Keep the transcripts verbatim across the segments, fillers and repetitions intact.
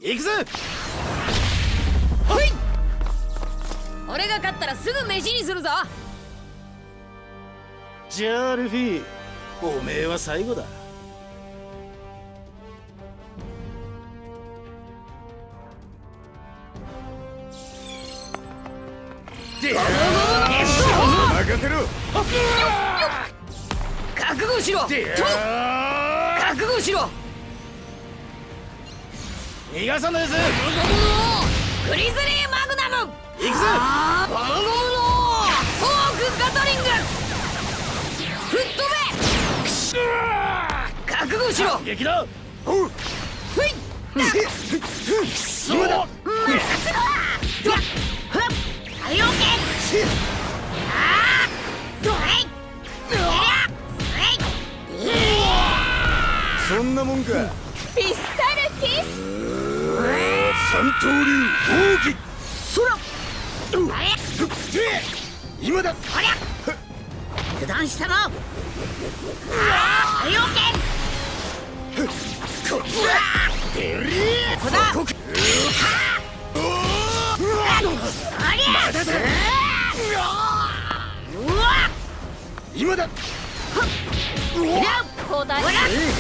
行くぜ。 ほい。俺が勝ったらすぐ飯にするぞ。 じゃあルフィ、おめえは最後だ。 任せろ。 覚悟しろ。と覚悟しろ。 逃がさねえぜ。 グリズリーマグナム。 行くぜ。 ゴムゴムのフォークガトリング。吹っ飛べ。覚悟しろ。 撃だ。 ほい。 そうだ。 はいオッケー。ああ。はいそんなもんか。 ピスタルキス。 三刀流奥義。 そら。 今だ。 おりゃ。油断したな。はいオッケー。こっちだ。ここだ。ありゃ。 まだだ。 うわ。 今だ。 交代。うわ。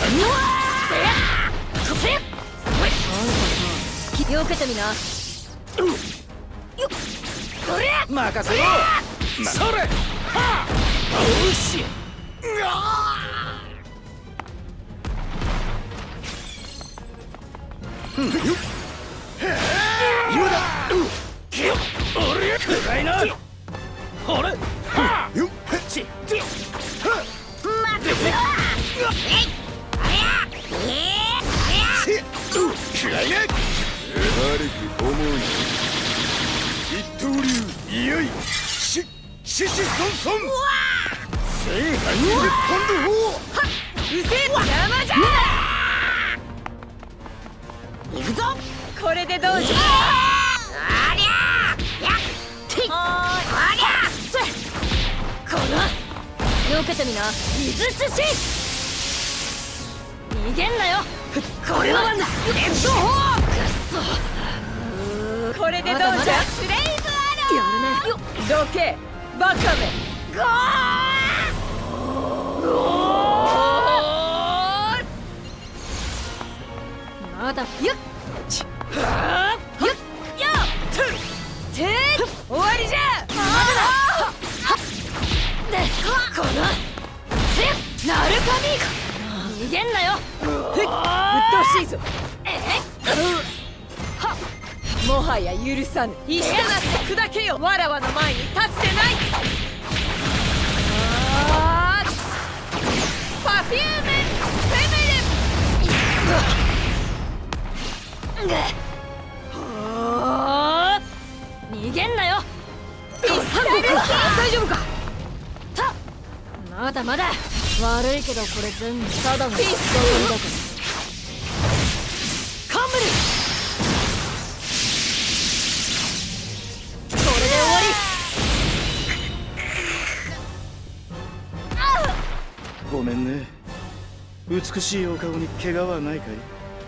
避けてみな。よっ。これ。 任せろ。それ。はあ。よし。 今だ。 俺や暗いな。俺。はあ。 よっ。 ち。 待ってろ。えい。あや。ええ。 暗いな。悪く思う。一刀流いよい。しししそんそん。正反に日本の方。 うせえ邪魔じゃ。行くぞ。これでどうじゃ。ありゃ。やってありゃ。この避けてみな。水つし。逃げんなよ。これはレッドホーク。これでどうじゃ。スレイブアロー。やるね。どけバカめ。ゴーまだよっ。ちはよっよっ。て終わりじゃ。まだだ。でこのせナルカミ逃げんなよ。ふっうっとうしいぞ。えはもはや許さぬ。石となって砕けよ。わらわの前に立つでない。あーパフュームフェメル。逃げんなよ。ピスタルキー。大丈夫か。たまだまだ。悪いけどこれ全部ただのピスタルだから。カンブル。これで終わり。 ごめんね。美しいお顔に怪我はないかい？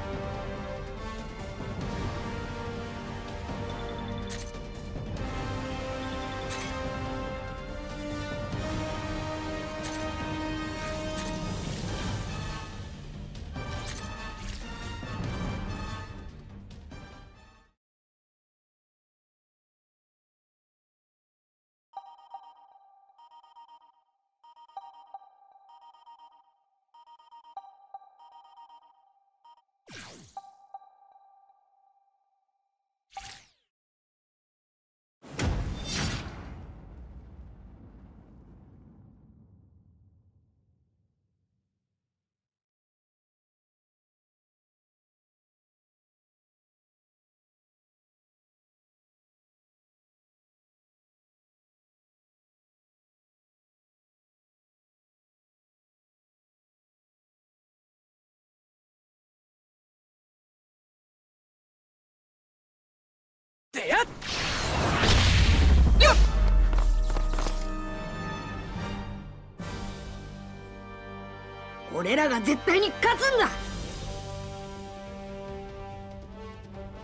てやっよっ。俺らが絶対に勝つんだ。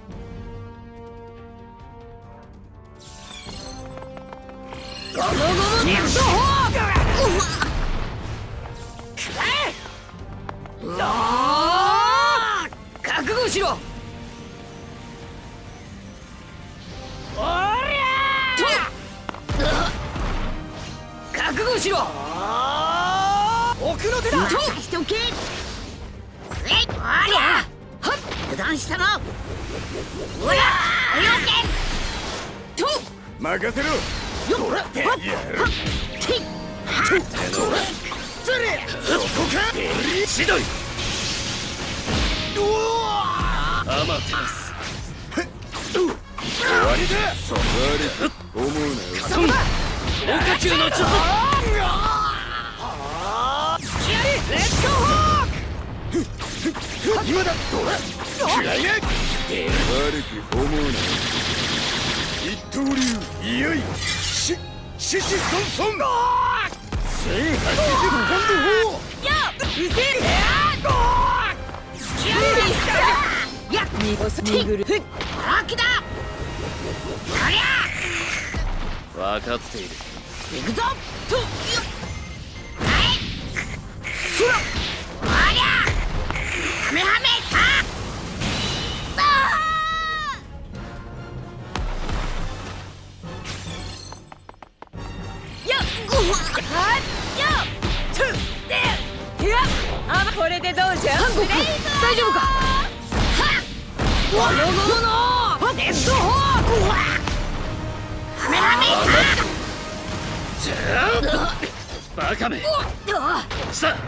あー覚悟しろ。おりゃー覚悟しろ。 奥の手だ。 任しとけ。おりゃ油断したな。おりゃよけと任せろ。 よっってやるてっそれそこか。 しどい。アマテラス。 終わりだ。そ悪く思うなよ。 そんな強化中の術。 スキアリレッドホーク。 今だ。くらいな。悪く思うなよ。一刀流いよいし獅子孫孫千八十ポンド砲。 やうせえスキアリや見事にぐるふっ荒木だ。ありゃ分かっている。 行くぞとよっはいそらありゃはめはめああこれでどうじゃ。韓国大丈夫か。はっのののレッドホークはめはめバカめ。さあ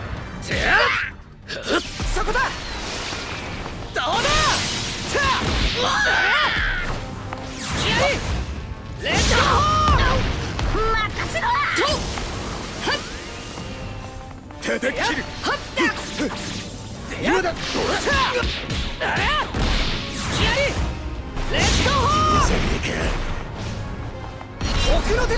そこだ。どうだスキアリレッドホーク任せろ。 叩き切る。 今だ。スキアリレッドホーク奥の手だ。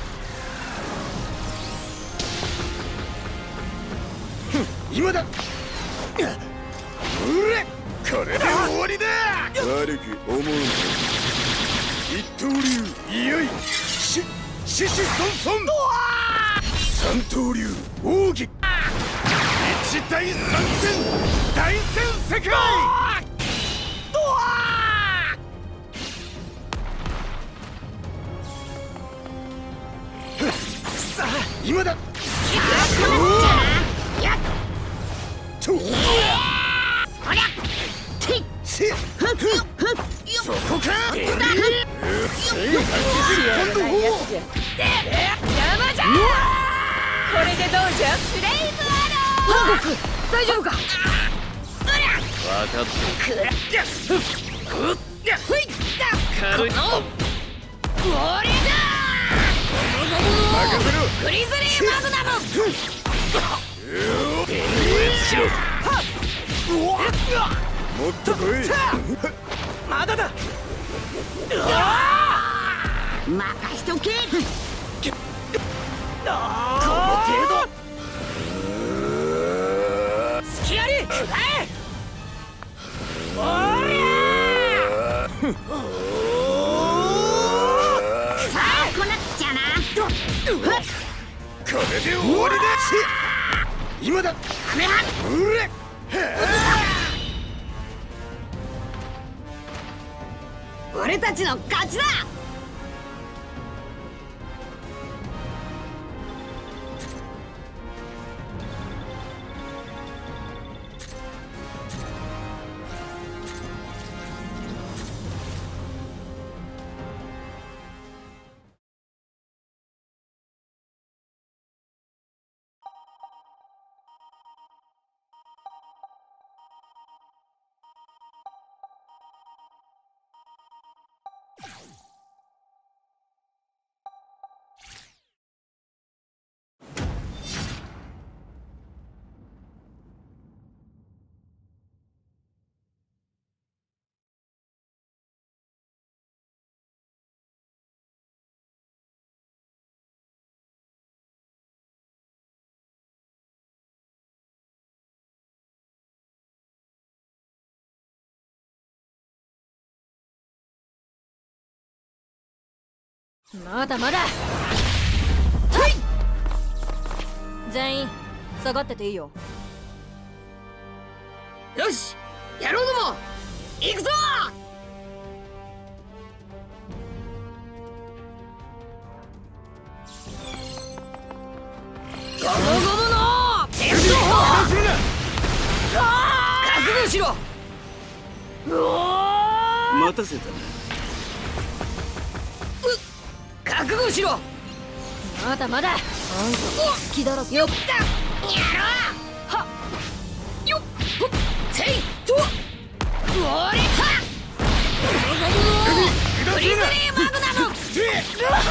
今だ。うれこれで終わりだ。悪く思うな。一刀流いよいし獅子孫孫三刀流奥義一大三戦大戦世界。さあ今だ。 やっとそりゃてっせそこか。千八十ポンド砲。 山じゃこれでどうじゃ。スレイブアロー。韓国大丈夫か。 分かってる。 ふいった軽い。 この俺だ任せろ。 グリズリーマグナム。 しろ。 もっと来い。 まだだ。 任しとけ。 この程度。 スキアリくらえ。おりゃさあこなっちゃな。 これで終わりだ。今だ。 はめはうれ俺たちの勝ちだ。まだまだ。全員下がってていいよ。 よし、やろうども、行くぞ。ゴムゴムの鉄砲、覚悟しろ。うおー、 待たせたな。 覚悟しろ。まだまだ。あんた好きだろ。よっか。やろう。はっ。よっ。ほっ。せいと。おれは。グリズリーマグナム。うわ。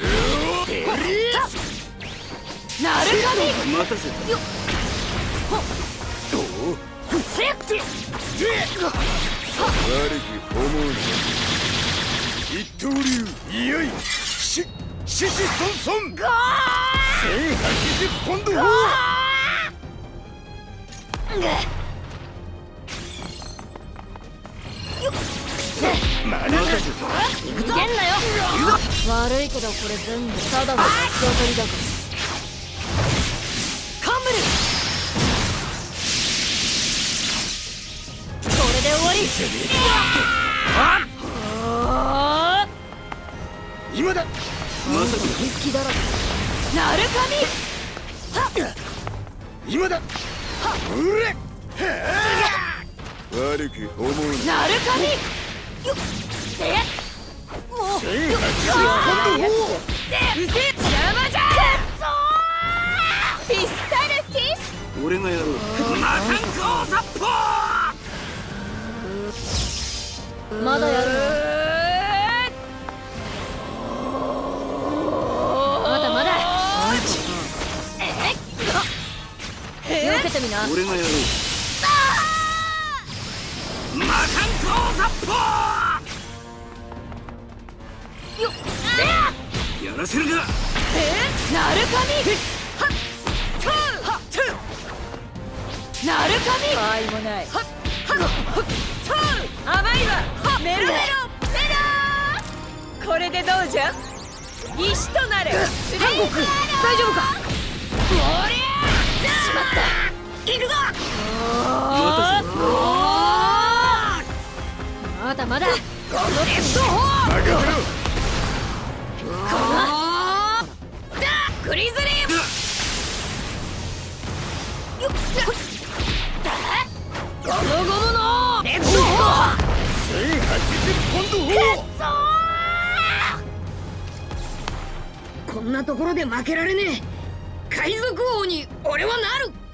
なるかみ。 待たせた。 よっ。ほっ。せっ。 悪き思うな。一刀流いよいし獅子孫孫ゴー。 せんはちじゅっポンド砲。まだだ。 逃げんなよ。悪いけどこれ全部ただの八つ当たりだから。カンブル。これで終わり。 今だ。 好きだろ。なるかみ。 今だ。うれ。悪く思うな。 なるかみ。よっ。せっ。もう。 せんはちじゅっポンド砲。 うせ邪魔じゃ。ピスタルキス。 俺がやろう。 魔炭鉱殺法。まだやるの？まだまだ。避けてみな。 俺がやろう。 魔炭鉱殺法。よっ。 やらせるか。 なるかみ。はっ。トゥー。はっ。トゥー。なるかみ。かいもない。はっ。はっ。トゥー。甘いわ。メロメロメロー。これでどうじゃ。石となれ。韓国大丈夫か。おりゃー。しまった。行くぞ。まだまだ。このレッドホー。 任せろ。 グリズリーム。よっ。ゴムゴムのレッドホー。 せんはちじゅっポンド砲。 こんなところで負けられねえ。海賊王に俺はなる。